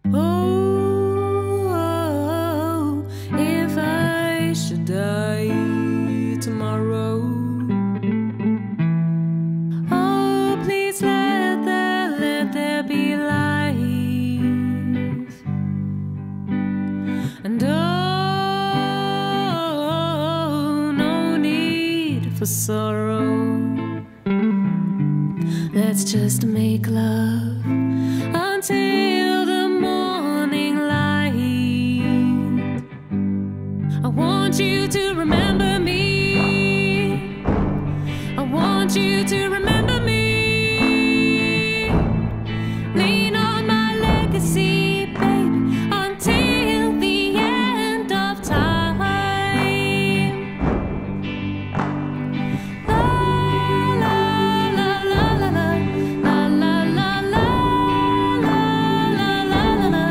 Oh, if I should die tomorrow, oh, please let there be life. And oh, no need for sorrow. Let's just make love until the morning light. I want you to remember me. I want you to remember me. Lean on my legacy, baby, until the end of time. La la la la la la la la la la la la la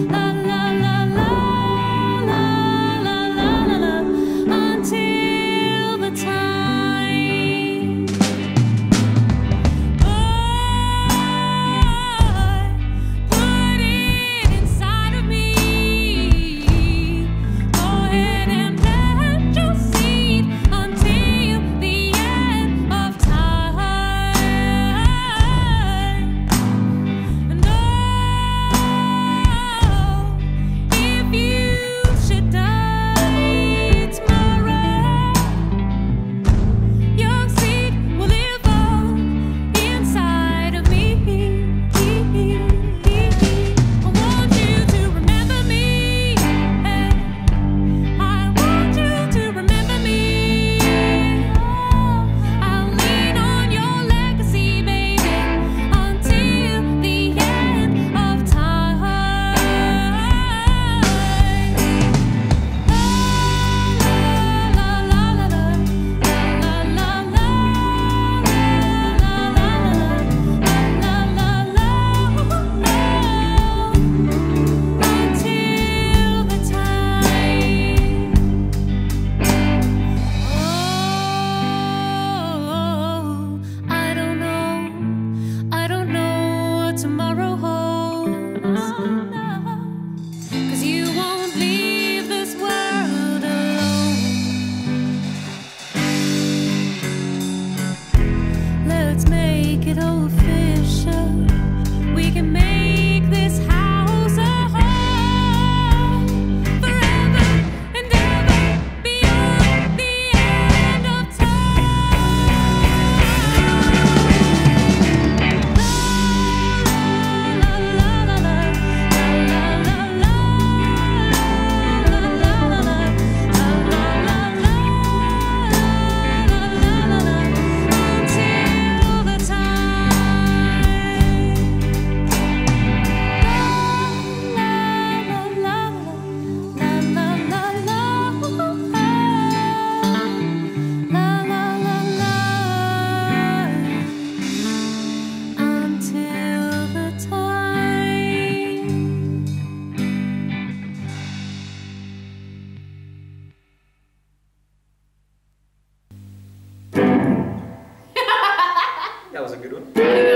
la until the time. Put it inside of me. Go ahead and plant your seed until the end of time. And oh, if you should die tomorrow, your seed will live on inside of me. I want you to remember me. I want you to remember me. I'll lean on your legacy, baby, until the end of time. Until the time. Oh, I don't know what tomorrow holds. 'Cause you won't leave this world alone. Let's make it official. We can make this house a home forever and ever beyond the end of until the That was a good one.